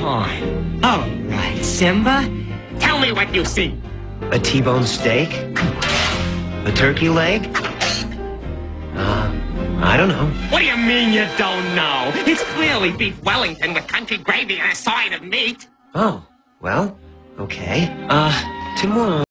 Oh, all right, Simba. Tell me what you see. A T-bone steak? A turkey leg? I don't know. What do you mean you don't know? It's clearly beef Wellington with country gravy and a side of meat. Oh, well, okay. Timon